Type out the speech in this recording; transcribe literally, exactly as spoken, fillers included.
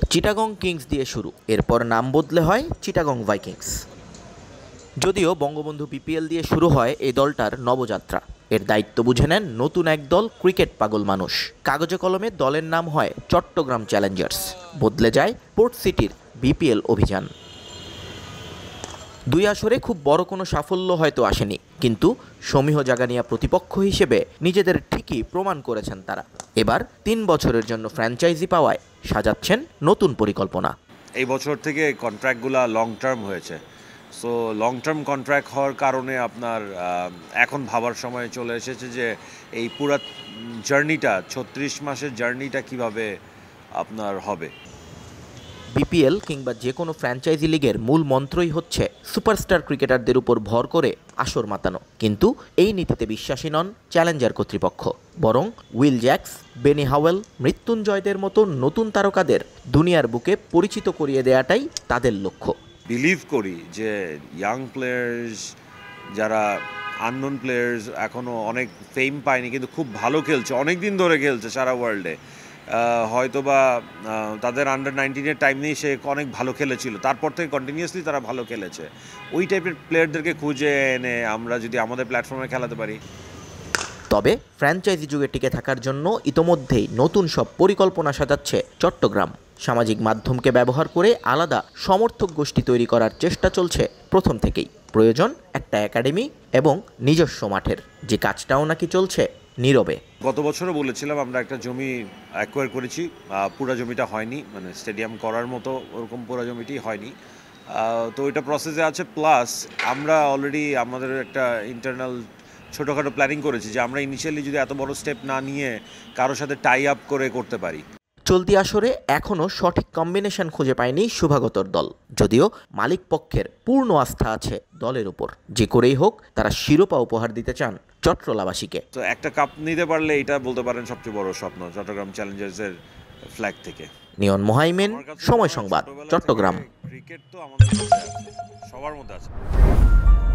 Chittagong Kings দিয়ে শুরু, এরপর নাম বদলে হয় চিটাগং ভাইকিংস। যদিও বঙ্গবন্ধু বিপিএল দিয়ে শুরু হয় এই দলটার নবযাত্রা, এর দায়িত্ব বুঝে নেন নতুন এক দল ক্রিকেট পাগল মানুষ। কাগজে কলমে দলের নাম হয় চট্টগ্রাম চ্যালেঞ্জার্স, বদলে যায় পোর্ট সিটির বিপিএল অভিযান। দুই আসরে খুব বড় কোনো সাফল্য হয়তো আসেনি, কিন্তু সমীহ জাগানিয়া প্রতিপক্ষ হিসেবে নিজেদের ঠিকই প্রমাণ করেছেন তারা। এবার তিন বছরের জন্য ফ্র্যাঞ্চাইজি পাওয়ায় সাজাচ্ছেন নতুন পরিকল্পনা। এই বছর থেকে কন্ট্রাক্টগুলো লং টার্ম হয়েছে, সো লং টার্ম কন্ট্রাক্ট হওয়ার কারণে আপনার এখন ভাবার সময় চলে এসেছে যে এই পুরো জার্নিটা ছত্রিশ মাসের জার্নিটা কিভাবে আপনার হবে। বিপিএল কিংবা যে কোনো ফ্র্যাঞ্চাইজি লিগের মূল মন্ত্রই হচ্ছে সুপারস্টার ক্রিকেটারদের উপর ভর করে আসর মাতানো, কিন্তু এই নীতিতে বিশ্বাসী নন চ্যালেঞ্জার কর্তৃপক্ষ। বরং উইল জ্যাক্স, বেনি হাওয়েল, মৃত্যুঞ্জয়দের মতো নতুন তারকাদের দুনিয়ার বুকে পরিচিত করিয়ে দেওয়াটাই তাদের লক্ষ্য। বিলিভ করি যে ইয়াং প্লেয়ার্স, যারা আননোন প্লেয়ার্স, এখনও অনেক ফেম পায়নি কিন্তু খুব ভালো খেলছে, অনেক দিন ধরে খেলছে সারা ওয়ার্ল্ডে, হয়তোবা তাদের আন্ডার নাইনটিনের টাইম নিয়ে সে অনেক ভালো খেলেছিল, তারপর থেকে কন্টিনিউয়াসলি তারা ভালো খেলেছে। ওই টাইপের প্লেয়ারদেরকে খুঁজে এনে আমরা যদি আমাদের প্ল্যাটফর্মে খেলাতে পারি। তবে ফ্র্যাঞ্চাইজি যুগে টিকে থাকার জন্য ইতোমধ্যেই নতুন সব পরিকল্পনা সাজাচ্ছে চট্টগ্রাম। সামাজিক মাধ্যমকে ব্যবহার করে আলাদা সমর্থক গোষ্ঠী তৈরি করার চেষ্টা চলছে প্রথম থেকেই। প্রয়োজন একটা একাডেমি এবং নিজস্ব মাঠের, যে কাজটাও নাকি চলছে নীরবে। গত বছরও বলেছিলাম আমরা একটা জমি অ্যাকোয়ার করেছি, পুরো জমিটা হয়নি, মানে স্টেডিয়াম করার মতো ওরকম পুরো জমিটি হয়নি, তো এটা প্রসেসে আছে। প্লাস আমরা অলরেডি আমাদের একটা ইন্টারনাল ছোটোখাটো প্ল্যানিং করেছি যে আমরা ইনিশিয়ালি যদি এত বড় স্টেপ না নিয়ে কারোর সাথে টাই আপ করে করতে পারি। চলতি আসরে এখনও সঠিক কম্বিনেশন খুঁজে পায়নি শুভাগতর দল, যদিও মালিক পক্ষের পূর্ণ আস্থা আছে দলের উপর। যে করেই হোক তারা শিরোপা উপহার দিতে চান চট্টলাবাসীকে। তো একটা কাপ নিতে পারলে এটা বলতে পারেন সবচেয়ে বড় স্বপ্ন চট্টগ্রাম চ্যালেঞ্জার্সের ফ্ল্যাগ থেকে। নিয়ন মোহাইমেন, সময় সংবাদ, চট্টগ্রাম। ক্রিকেট তো আমাদের সবার মধ্যে আছে।